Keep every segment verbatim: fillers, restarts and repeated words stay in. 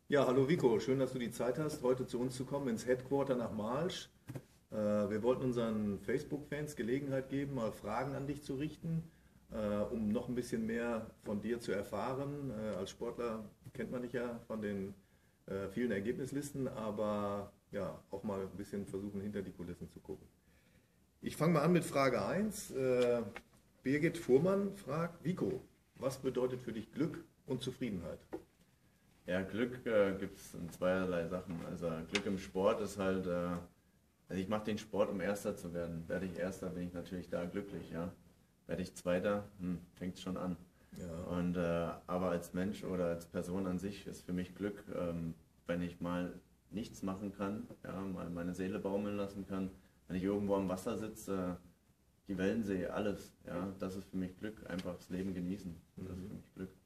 Ja, hallo Vico, schön, dass du die Zeit hast, heute zu uns zu kommen ins Headquarter nach Marsch. Äh, wir wollten unseren Facebook-Fans Gelegenheit geben, mal Fragen an dich zu richten, äh, um noch ein bisschen mehr von dir zu erfahren. Äh, als Sportler kennt man dich ja von den äh, vielen Ergebnislisten, aber ja, auch mal ein bisschen versuchen, hinter die Kulissen zu gucken. Ich fange mal an mit Frage eins. Äh, Birgit Fuhrmann fragt, Vico, was bedeutet für dich Glück und Zufriedenheit? Ja, Glück äh, gibt es in zweierlei Sachen. Also Glück im Sport ist halt, äh, also ich mache den Sport, um Erster zu werden. Werde ich Erster, bin ich natürlich da glücklich, ja. Werde ich Zweiter, hm, fängt schon an. Ja. Und äh, aber als Mensch oder als Person an sich ist für mich Glück, ähm, wenn ich mal nichts machen kann, ja, mal meine Seele baumeln lassen kann, wenn ich irgendwo am Wasser sitze, äh, die Wellen sehe, alles, ja, das ist für mich Glück, einfach das Leben genießen. Das ist für mich Glück.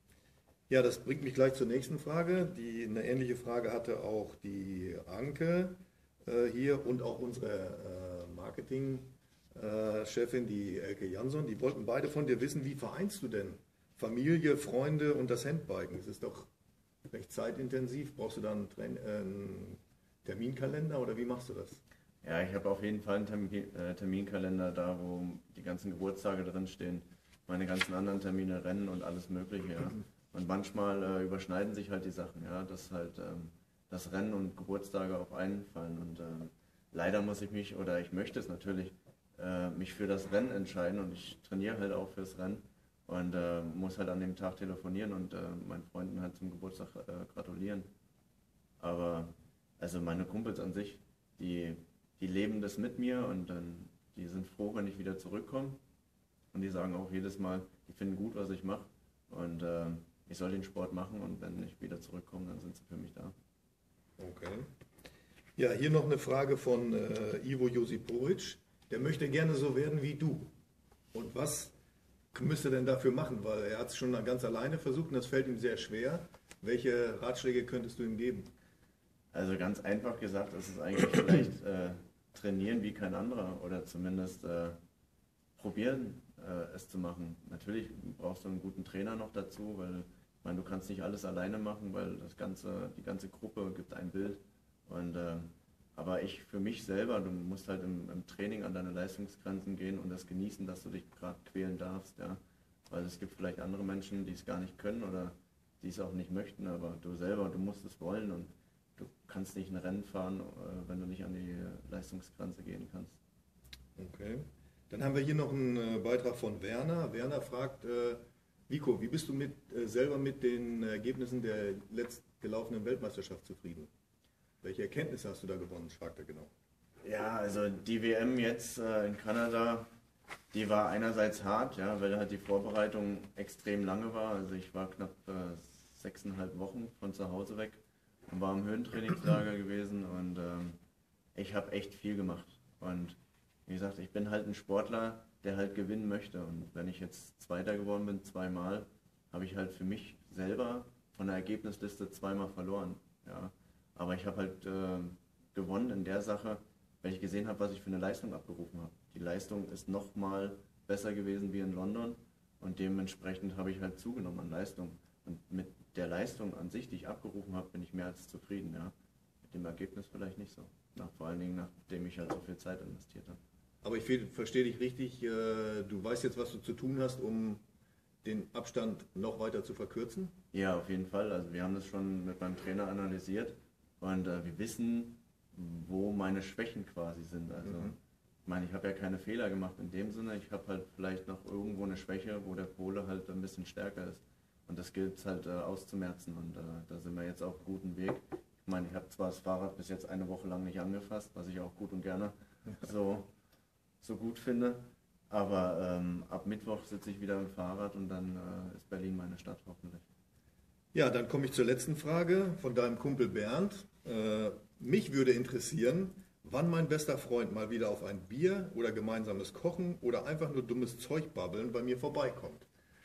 Ja, das bringt mich gleich zur nächsten Frage. Die, eine ähnliche Frage hatte auch die Anke äh, hier und auch unsere äh, Marketing-Chefin, die Elke Jansson. Die wollten beide von dir wissen, wie vereinst du denn Familie, Freunde und das Handbiken? Es ist doch recht zeitintensiv. Brauchst du da einen, Train äh, einen Terminkalender oder wie machst du das? Ja, ich habe auf jeden Fall einen Termin, äh, Terminkalender da, wo die ganzen Geburtstage drin stehen, meine ganzen anderen Termine, Rennen und alles Mögliche, ja. Und manchmal äh, überschneiden sich halt die Sachen, ja, dass halt ähm, das Rennen und Geburtstage auf einen fallen. Und äh, leider muss ich mich, oder ich möchte es natürlich, äh, mich für das Rennen entscheiden und ich trainiere halt auch fürs Rennen und äh, muss halt an dem Tag telefonieren und äh, meinen Freunden halt zum Geburtstag äh, gratulieren. Aber also meine Kumpels an sich, die, die leben das mit mir und dann, die sind froh, wenn ich wieder zurückkomme. Und die sagen auch jedes Mal, die finden gut, was ich mache. Und äh, ich soll den Sport machen und wenn ich wieder zurückkomme, dann sind sie für mich da. Okay. Ja, hier noch eine Frage von äh, Ivo Josipovic. Der möchte gerne so werden wie du. Und was müsste er denn dafür machen? Weil er hat es schon ganz alleine versucht und das fällt ihm sehr schwer. Welche Ratschläge könntest du ihm geben? Also ganz einfach gesagt, ist es eigentlich vielleicht äh, trainieren wie kein anderer oder zumindest äh, probieren, äh, es zu machen. Natürlich brauchst du einen guten Trainer noch dazu, weil ich meine, du kannst nicht alles alleine machen, weil das ganze, die ganze Gruppe gibt ein Bild. Und, äh, aber ich für mich selber, du musst halt im, im Training an deine Leistungsgrenzen gehen und das genießen, dass du dich gerade quälen darfst, ja. Weil es gibt vielleicht andere Menschen, die es gar nicht können oder die es auch nicht möchten, aber du selber, du musst es wollen und du kannst nicht ein Rennen fahren, äh, wenn du nicht an die Leistungsgrenze gehen kannst. Okay. Dann haben wir hier noch einen äh, Beitrag von Werner. Werner fragt, äh, Vico, wie bist du mit, äh, selber mit den Ergebnissen der letzt gelaufenen Weltmeisterschaft zufrieden? Welche Erkenntnisse hast du da gewonnen, fragt er genau. Ja, also die W M jetzt äh, in Kanada, die war einerseits hart, ja, weil halt die Vorbereitung extrem lange war. Also ich war knapp äh, sechseinhalb Wochen von zu Hause weg und war im Höhentrainingslager gewesen und ähm, ich habe echt viel gemacht. Und wie gesagt, ich bin halt ein Sportler, der halt gewinnen möchte. Und wenn ich jetzt Zweiter geworden bin, zweimal, habe ich halt für mich selber von der Ergebnisliste zweimal verloren. Ja. Aber ich habe halt äh, gewonnen in der Sache, weil ich gesehen habe, was ich für eine Leistung abgerufen habe. Die Leistung ist nochmal besser gewesen wie in London und dementsprechend habe ich halt zugenommen an Leistung. Und mit der Leistung an sich, die ich abgerufen habe, bin ich mehr als zufrieden. Ja. Mit dem Ergebnis vielleicht nicht so. Nach, vor allen Dingen, nachdem ich halt so viel Zeit investiert habe. Aber ich fe- verstehe dich richtig, äh, du weißt jetzt, was du zu tun hast, um den Abstand noch weiter zu verkürzen? Ja, auf jeden Fall. Also wir haben das schon mit meinem Trainer analysiert und äh, wir wissen, wo meine Schwächen quasi sind. Also Mhm. ich meine, ich habe ja keine Fehler gemacht in dem Sinne. Ich habe halt vielleicht noch irgendwo eine Schwäche, wo der Pole halt ein bisschen stärker ist. Und das gilt es halt äh, auszumerzen und äh, da sind wir jetzt auf einem guten Weg. Ich meine, ich habe zwar das Fahrrad bis jetzt eine Woche lang nicht angefasst, was ich auch gut und gerne so, so gut finde. Aber ähm, ab Mittwoch sitze ich wieder im Fahrrad und dann äh, ist Berlin meine Stadt hoffentlich. Ja, dann komme ich zur letzten Frage von deinem Kumpel Bernd. Äh, mich würde interessieren, wann mein bester Freund mal wieder auf ein Bier oder gemeinsames Kochen oder einfach nur dummes Zeug babbeln bei mir vorbeikommt.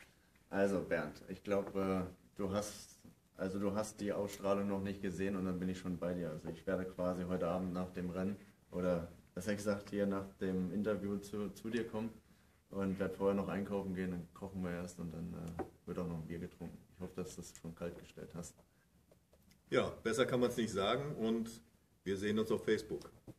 Also Bernd, ich glaube, äh, du hast, also du hast die Ausstrahlung noch nicht gesehen und dann bin ich schon bei dir. Also ich werde quasi heute Abend nach dem Rennen oder besser gesagt hier nach dem Interview zu, zu dir kommen und werde vorher noch einkaufen gehen, dann kochen wir erst und dann äh, wird auch noch ein Bier getrunken. Ich hoffe, dass du das schon kalt gestellt hast. Ja, besser kann man es nicht sagen und wir sehen uns auf Facebook.